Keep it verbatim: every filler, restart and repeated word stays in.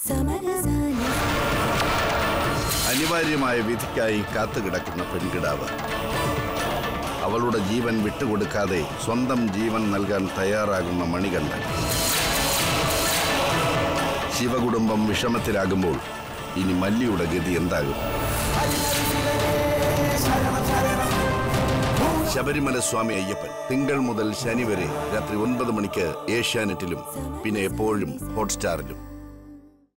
അനിവാര്യമായ വിധിക്കായി കാത്തുകിടക്കുന്ന പെൺകിടാവ് അവളുടെ ജീവൻ വിട്ടുകൊടുക്കാതെ സ്വന്തം ജീവൻ നൽകാൻ തയ്യാറാകുന്ന മണികണ്ഠൻ. ശിവകുടുംബം വിഷമത്തിലാകുമ്പോൾ ഇനി മല്ലിയുടെ ഗതി എന്താകും? ശബരിമല സ്വാമി അയ്യപ്പൻ തിങ്കൾ മുതൽ ശനി വരെ രാത്രി ഒൻപത് മണിക്ക് ഏഷ്യാനെറ്റിലും പിന്നെ എപ്പോഴും ഹോട്ട്സ്റ്റാറിലും.